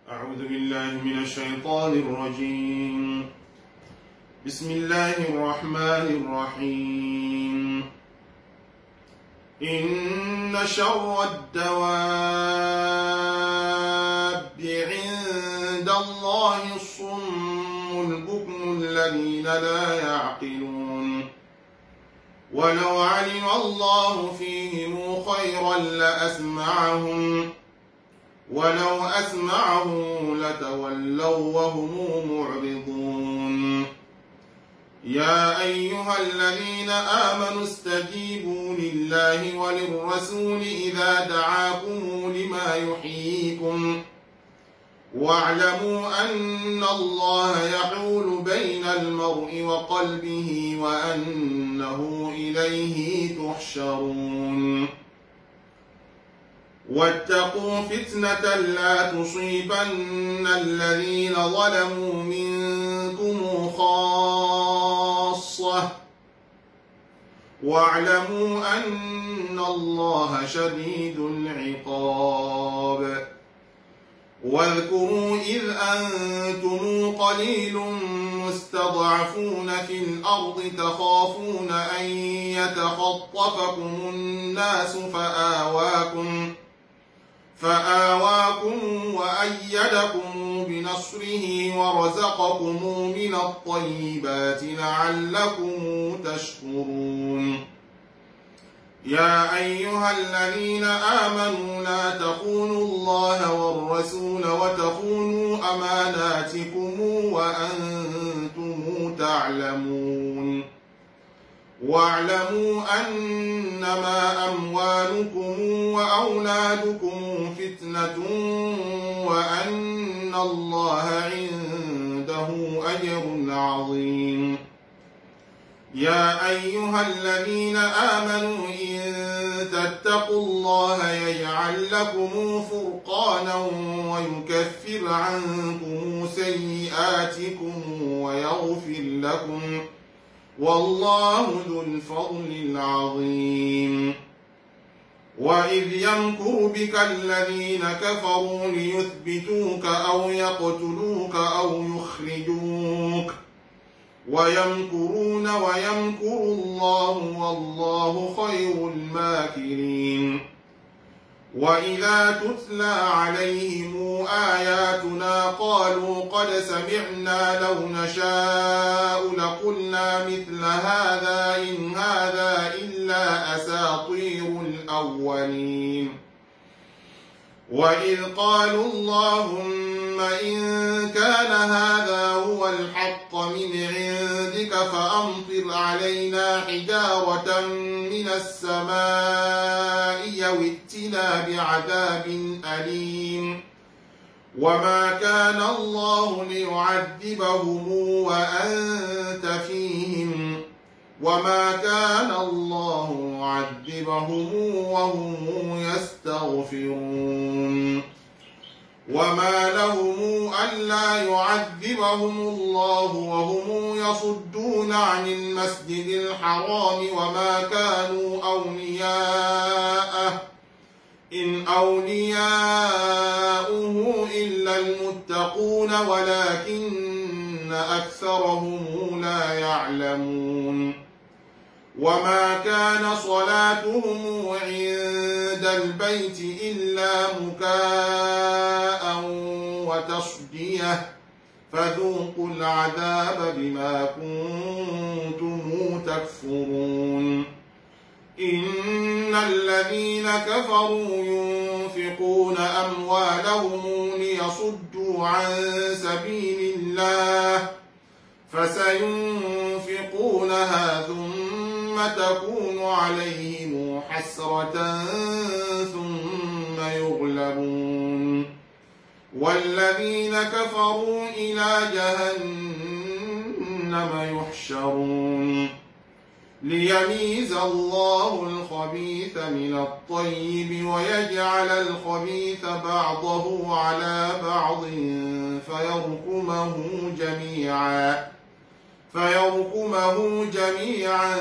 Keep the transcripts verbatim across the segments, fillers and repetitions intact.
أعوذ بالله من الشيطان الرجيم. بسم الله الرحمن الرحيم. إن شر الدواب عند الله الصم البكم الذين لا يعقلون ولو علم الله فيهم خيرا لأسمعهم ولو أسمعهم لتولوا وهم معرضون. يا أيها الذين آمنوا استجيبوا لله وللرسول إذا دعاكم لما يحييكم واعلموا أن الله يحول بين المرء وقلبه وأنه إليه تحشرون. واتقوا فتنة لا تصيبن الذين ظلموا منكم خاصة واعلموا أن الله شديد العقاب. واذكروا إذ أنتم قليل مستضعفون في الأرض تخافون أن يتخطفكم الناس فآواكم فآواكم وأيدكم بنصره ورزقكم من الطيبات لعلكم تشكرون. يا أيها الذين آمنوا لا تخونوا الله والرسول وتخونوا أماناتكم وأنتم تعلمون. واعلموا أنما أموالكم وأولادكم فتنة وأن الله عنده أجر عظيم. يا أيها الذين آمنوا إن تتقوا الله يجعل لكم فرقانا ويكفر عنكم سيئاتكم ويغفر لكم والله ذو الفضل العظيم. وإذ يمكر بك الذين كفروا ليثبتوك أو يقتلوك أو يخرجوك ويمكرون ويمكر الله والله خير الماكرين. وإذا تتلى عليهم آياتنا قالوا قد سمعنا لو نشاء لقلنا مثل هذا إن هذا إلا أساطير الأولين. وإذ قالوا اللهم إن كان هذا هو الحق من عندك فأمطر علينا حجارة من السماء أو ائتنا بعذاب أليم. وما كان الله ليعذبهم وأنت فيهم وما كان الله معذبهم وهم يستغفرون. وما لهم ألا يعذبهم الله وهم يصدون عن المسجد الحرام وما كانوا أولياءه إن أولياؤه إلا المتقون ولكن أكثرهم لا يعلمون. وما كان صلاتهم عند البيت إلا مكاء وتصدية فذوقوا العذاب بما كنتم تكفرون. إن الذين كفروا ينفقون أموالهم ليصدوا عن سبيل الله فسينفقونها ثم تكون عليهم حسرة ثم يغلبون والذين كفروا إلى جهنم يحشرون. ليميز الله الخبيث من الطيب ويجعل الخبيث بعضه على بعض فيركمه جميعا فيركمه جميعا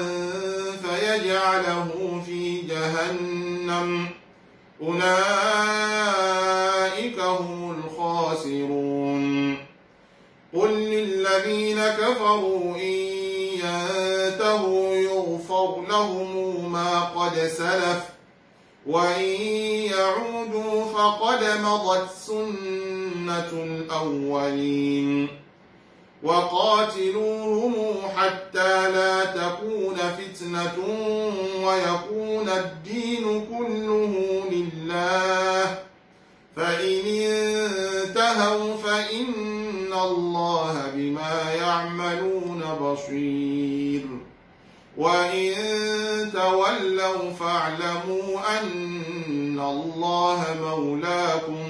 فيجعله في جهنم أولئك هم الخاسرون قل للذين كفروا إن ينتهوا يغفر لهم ما قد سلف وإن يعودوا فقد مضت سنة الأولين وقاتلوهم حتى لا تكون فتنة ويكون الدين كله لله فإن انتهوا فإن الله بما يعملون بصير وإن تولوا فاعلموا أن الله مولاكم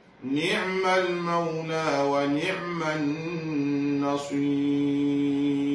نعم المولى ونعم النصير